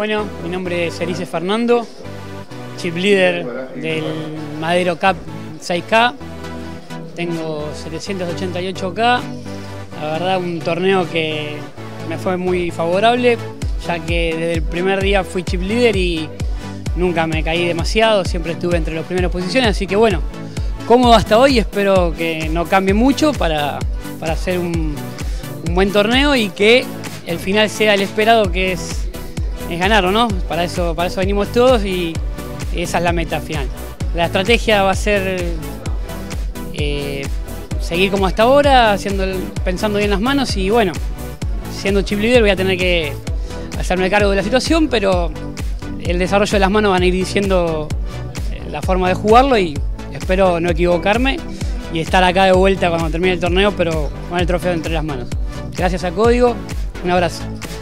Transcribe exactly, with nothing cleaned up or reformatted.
Bueno, mi nombre es Erice Fernando, chip leader del Madero Cup seis K. Tengo setecientos ochenta y ocho K. La verdad, un torneo que me fue muy favorable, ya que desde el primer día fui chip leader y nunca me caí demasiado, siempre estuve entre las primeras posiciones, así que bueno, cómodo hasta hoy, espero que no cambie mucho para, para hacer un, un buen torneo y que el final sea el esperado, que es, es ganarlo, ¿no? Para eso, para eso venimos todos y esa es la meta final. La estrategia va a ser eh, seguir como hasta ahora, haciendo el, pensando bien las manos y bueno, siendo chip leader voy a tener que hacerme cargo de la situación, pero el desarrollo de las manos van a ir diciendo la forma de jugarlo y espero no equivocarme y estar acá de vuelta cuando termine el torneo, pero con el trofeo entre las manos. Gracias a Código, un abrazo.